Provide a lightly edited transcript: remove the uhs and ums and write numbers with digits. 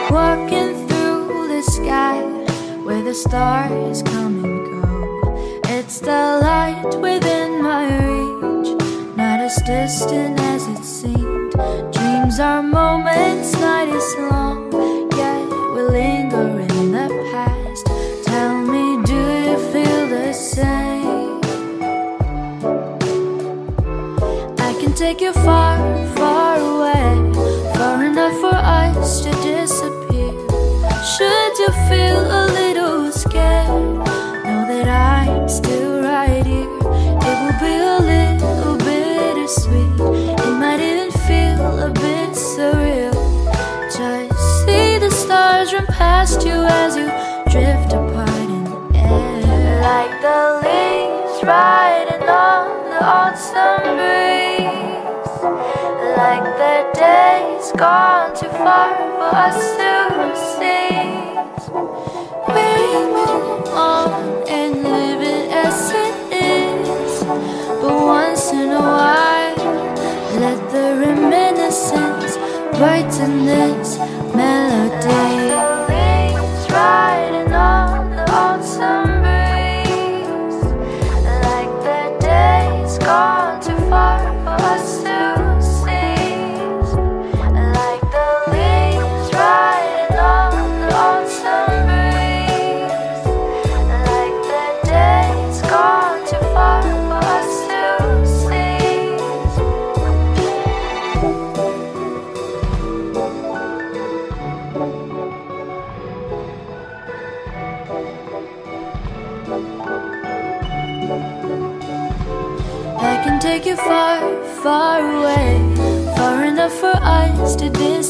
walking through the sky where the stars come and go. It's the light within my reach, not as distant as it seemed. Dreams are moments, night is long, yet we linger in the past. Tell me, do you feel the same? I can take you far, far away, far enough for us to disappear. Should you feel a little scared, know that I'm still right here. It will be a little bittersweet, it might even feel a bit surreal. Just see the stars run past you as you drift apart in the air, like the leaves riding on the autumn breeze, like the days gone too far for us to see. We move on and live it as it is, but once in a while, let the reminiscence brighten this melody. Like the leaves riding on the autumn breeze, like the days gone too far for us to seize, like the leaves riding on the autumn breeze, like the days gone too far for us to seize. I can take you far, far away, far enough for us to disappear.